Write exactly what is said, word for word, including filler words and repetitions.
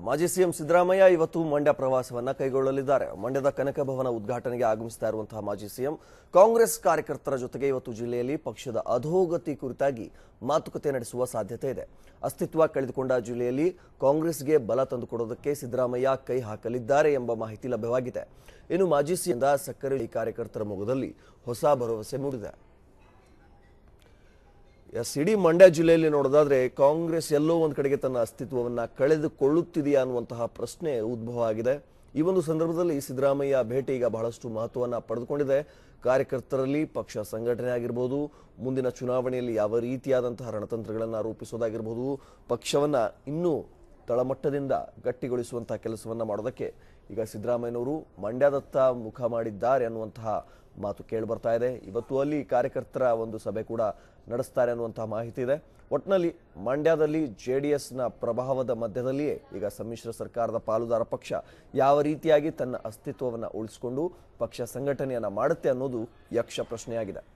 ಮಾಜಿ ಸಿಎಂ ಸಿದ್ದರಾಮಯ್ಯ ಇವತ್ತು ಮಂಡ್ಯ ಪ್ರವಾಸವನ್ನ ಕೈಗೊಳ್ಳಲಿದ್ದಾರೆ. ಮಂಡ್ಯದ ಕನಕ ಭವನ ಉದ್ಘಾಟನೆಗೆ ಆಗಮಿಸ್ತಾ ಇರುವಂತಹ ಮಾಜಿ ಸಿಎಂ ಕಾಂಗ್ರೆಸ್ ಕಾರ್ಯಕರ್ತರ ಜೊತೆಗೆ ಇವತ್ತು ಜಿಲ್ಲೆಯಲ್ಲಿ ಪಕ್ಷದ ಅಧೋಗತಿ ಕುರಿತಾಗಿ ಮಾತುಕತೆ ನಡೆಸುವ ಸಾಧ್ಯತೆ ಇದೆ. ಅಸ್ತಿತ್ವ ಕಳೆದುಕೊಂಡ ಜಿಲ್ಲೆಯಲ್ಲಿ ಕಾಂಗ್ರೆಸ್ಗೆ ಬಲ ತಂದುಕೊಡೋದಕ್ಕೆ ಸಿದ್ದರಾಮಯ್ಯ ಕೈ ಹಾಕಲಿದ್ದಾರೆ ಎಂಬ ಮಾಹಿತಿ ಲಭ್ಯವಾಗಿದೆ. ಇನ್ನು ಮಾಜಿ ಸಿಎಂ ಸಕ್ಕರೆ ಕಾರ್ಯಕರ್ತರ ಮೊಗದಲ್ಲಿ ಹೊಸ ಭರವಸೆ ಮೂಡಿದೆ. ಎಸ್ ಇಡೀ ಮಂಡ್ಯ ಜಿಲ್ಲೆಯಲ್ಲಿ ನೋಡೋದಾದ್ರೆ ಕಾಂಗ್ರೆಸ್ ಎಲ್ಲೋ ಒಂದು ಕಡೆಗೆ ತನ್ನ ಅಸ್ತಿತ್ವವನ್ನು ಕಳೆದುಕೊಳ್ಳುತ್ತಿದೆಯಾ ಅನ್ನುವಂತಹ ಪ್ರಶ್ನೆ ಉದ್ಭವ ಆಗಿದೆ. ಈ ಒಂದು ಸಂದರ್ಭದಲ್ಲಿ ಸಿದ್ದರಾಮಯ್ಯ ಭೇಟಿ ಈಗ ಬಹಳಷ್ಟು ಮಹತ್ವವನ್ನು ಪಡೆದುಕೊಂಡಿದೆ. ಕಾರ್ಯಕರ್ತರಲ್ಲಿ ಪಕ್ಷ ಸಂಘಟನೆ ಆಗಿರಬಹುದು, ಮುಂದಿನ ಚುನಾವಣೆಯಲ್ಲಿ ಯಾವ ರೀತಿಯಾದಂತಹ ರಣತಂತ್ರಗಳನ್ನು ರೂಪಿಸೋದಾಗಿರಬಹುದು, ಪಕ್ಷವನ್ನ ಇನ್ನೂ ತಳಮಟ್ಟದಿಂದ ಗಟ್ಟಿಗೊಳಿಸುವಂತಹ ಕೆಲಸವನ್ನ ಮಾಡೋದಕ್ಕೆ ಈಗ ಸಿದ್ದರಾಮಯ್ಯನವರು ಮಂಡ್ಯದತ್ತ ಮುಖ ಮಾಡಿದ್ದಾರೆ ಅನ್ನುವಂತಹ ಮಾತು ಕೇಳಿ ಬರ್ತಾ ಇದೆ. ಇವತ್ತು ಅಲ್ಲಿ ಕಾರ್ಯಕರ್ತರ ಒಂದು ಸಭೆ ಕೂಡ ನಡೆಸ್ತಾರೆ ಅನ್ನುವಂತಹ ಮಾಹಿತಿ ಇದೆ. ಒಟ್ಟಿನಲ್ಲಿ ಮಂಡ್ಯದಲ್ಲಿ ಜೆ ಡಿ ಎಸ್ನ ಪ್ರಭಾವದ ಮಧ್ಯದಲ್ಲಿಯೇ ಈಗ ಸಮ್ಮಿಶ್ರ ಸರ್ಕಾರದ ಪಾಲುದಾರ ಪಕ್ಷ ಯಾವ ರೀತಿಯಾಗಿ ತನ್ನ ಅಸ್ತಿತ್ವವನ್ನು ಉಳಿಸಿಕೊಂಡು ಪಕ್ಷ ಸಂಘಟನೆಯನ್ನ ಮಾಡುತ್ತೆ ಅನ್ನೋದು ಯಕ್ಷ ಪ್ರಶ್ನೆಯಾಗಿದೆ.